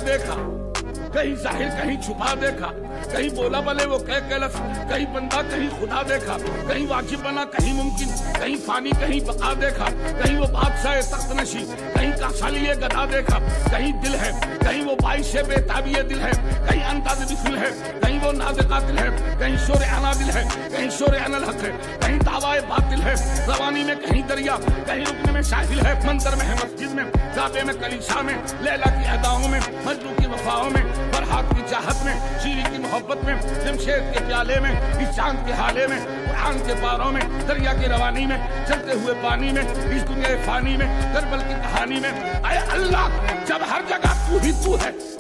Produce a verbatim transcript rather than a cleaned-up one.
देखा, कहीं जाहिर कहीं छुपा देखा, कहीं बोला भले वो कह के लफ्ज़, कहीं बंदा कहीं खुदा देखा, कहीं वाजिब बना कहीं मुमकिन, कहीं फानी कहीं बका देखा, कहीं वो बादशाह तख्त नशी, कहीं कासालिए गदा देखा, कहीं दिल है, कहीं वो बाइश बेताबिये दिल है, कहीं अंदाज़ बिस्मिल है, कहीं वो नाज़ कातिल है, कहीं शोर अना दिल है, कहीं शोर अनल हक है, कहीं दावाए बातिल है, रवानी में कहीं दरिया, कहीं रुकने में शाहिल है, मंदिर में है मस्जिद में, काबे में कलीसा में, लैला की अदाओं में, मजनू की वफाओं में, फरहाद की चाहत में, शीरी की मोहब्बत में, जमशेद के प्याले में, इस चांद के हाले में, कुरान के पारों में, दरिया की रवानी में, चलते हुए पानी में, इस दुनिया फानी में, करबल की कहानी में। अरे अल्लाह, जब हर जगह तू ही तू है